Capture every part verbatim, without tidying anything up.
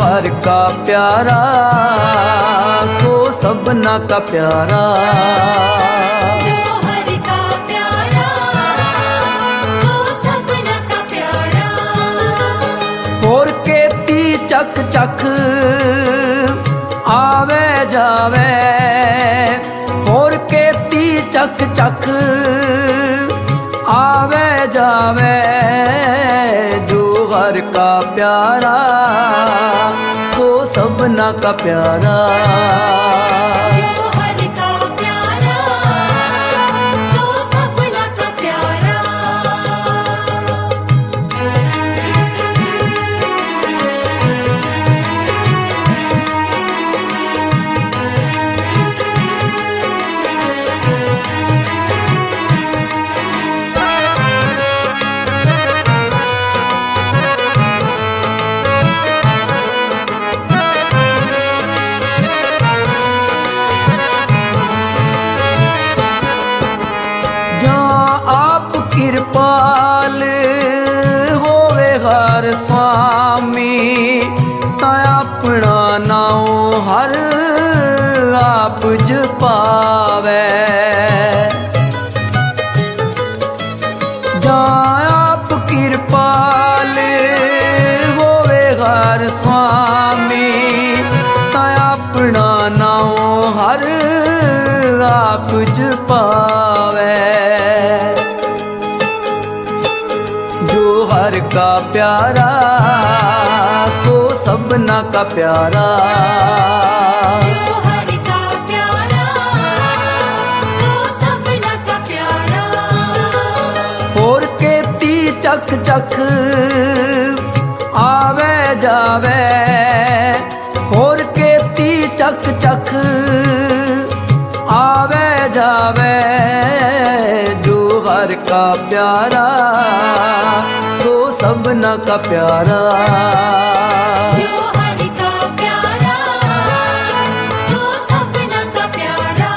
हर का प्यारा सो सबना का प्यारा। जो हर का प्यारा सो सबना का प्यारा। होर केती चक चक आवे जावे, होर केती चक चक आवे जावे। जो हर का प्यारा सो सबना का प्यारा। जो हर का प्यारा सो सबना का प्यारा। कृपाल होवे हर स्वामी, ता अपना नाम हर आप जपावे। जा आप कृपाल होवे हर स्वामी, ता अपना नाम हर आप जपावे। जो हर का प्यारा सो सबना का प्यारा। जो हर का प्यारा सो सबना का प्यारा। होर केती चक चक आवे जावे, होर केती चक चक आवे जावे। जो हर का प्यारा सो सबना का प्यारा। जो हर का प्यारा सो सबना का प्यारा।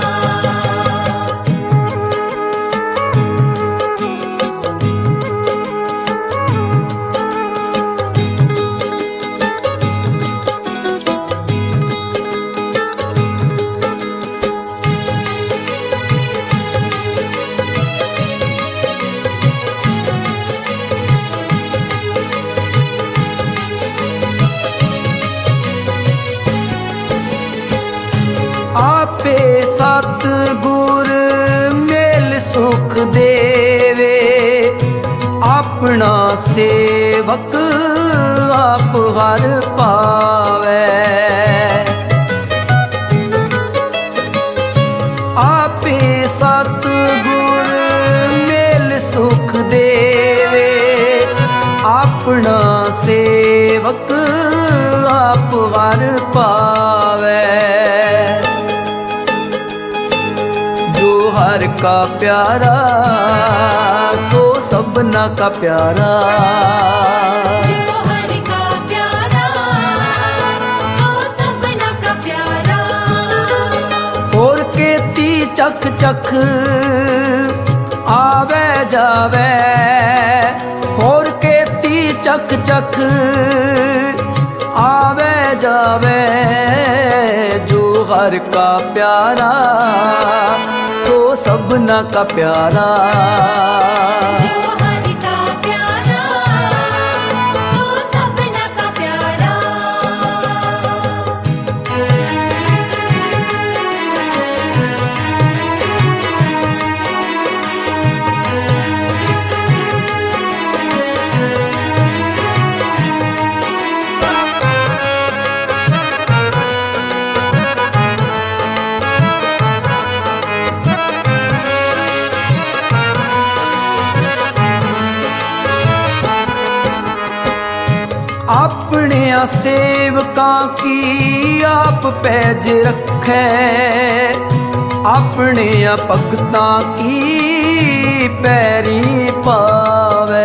आपे सतगुर मेल सुख देवे, अपना सेवक आप हर पावे। आपे सतगुर मेल सुख देवे, अपना सेवक आप हर पावे। जो हर का प्यारा सो सबना का प्यारा। जो हर का प्यारा सो सबना का प्यारा। होर केती चक चक आवे जावे, होर केती चक चक आवे जावे। जो हर का प्यारा सो सबना का प्यारा। जो हर का प्यारा सो सबना का प्यारा। अपने सेवकां की आप पैज रखे, अपने भगतां की पैरी पावे।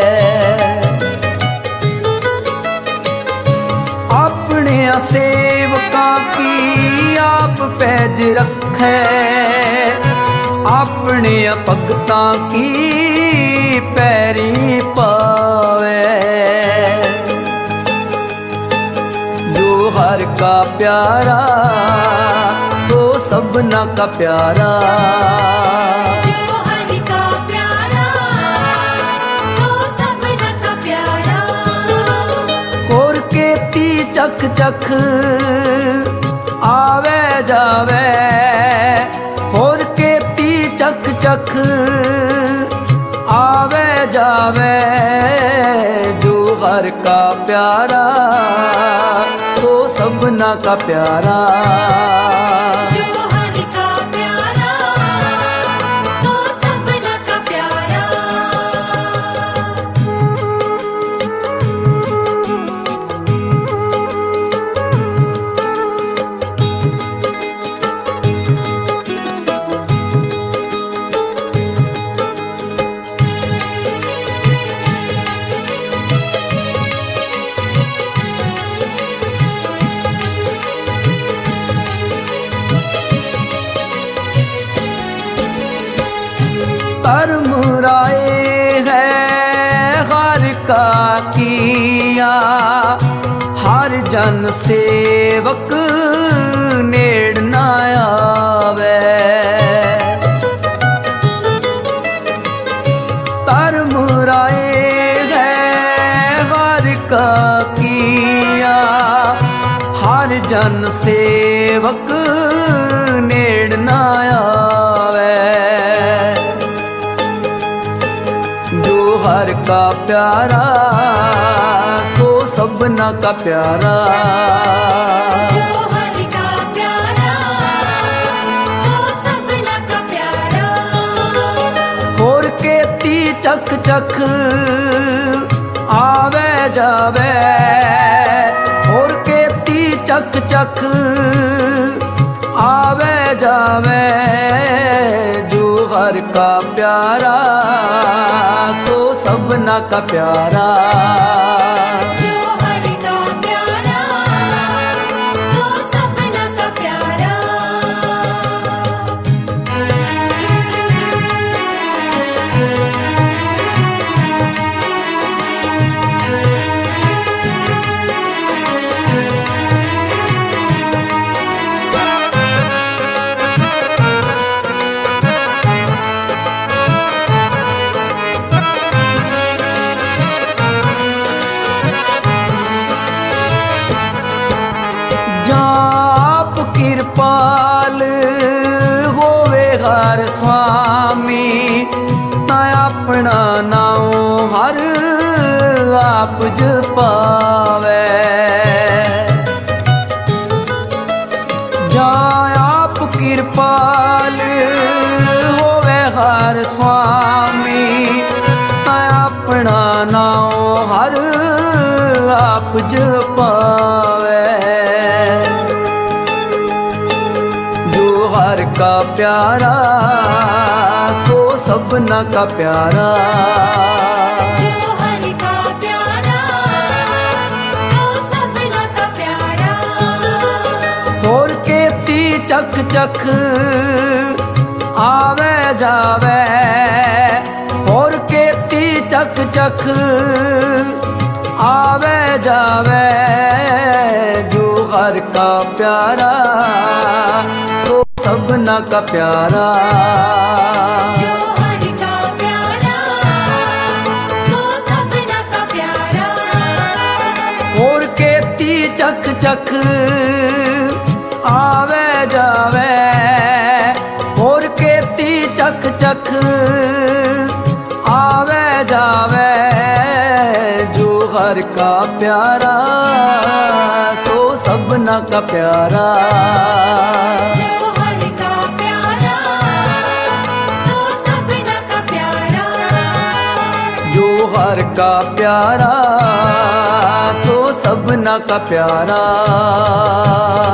अपने सेवकां की आप पैज रखे, अपने भगतां की पैरी पावे। हर का प्यारा सो सबना का प्यारा। जो हर का प्यारा सो सबना का प्यारा। और केती चख चख आवे जावे, और केती चख चख आवे जावे, जो हर का प्यारा सो सबना का प्यारा। जो हर का प्यारा सो सबना का प्यारा। कर्म राय है हर का किया, हर जन सेवक नेड़ न आवे। कर्म राय है हर का किया, हर जन सेवक नेड़ न आवे। हर का प्यारा सो सबना का प्यारा। जो हर का प्यारा सो सबना का प्यारा। और केती चख चख आवे जावे, और केती चख चख आवे जावे, जो हर का प्यारा सो सबना का प्यारा। जो हर का प्यारा सो सबना का प्यारा। जाप कृपाल होवे हर स्वामी, ता अपना नाम हर आप जपावे। जाप कृपाल होवे हर स्वामी, ता अपना नाम हर आप जपावे। हर का प्यारा सो सबना का प्यारा। जो हर का प्यारा सो सबना का प्यारा। और केती चख चख आवे जावे, और केती चख चख आवे जावे, जो हर का प्यारा सो सबना का प्यारा। जो हर का प्यारा सो सबना का प्यारा। और केती चख चख आवे जावे, और केती चख चख आवे जावे, जो हर का प्यारा सो सबना का प्यारा। जो हर का प्यारा सो सबना का प्यारा। जो हर का प्यारा सो सबना का प्यारा।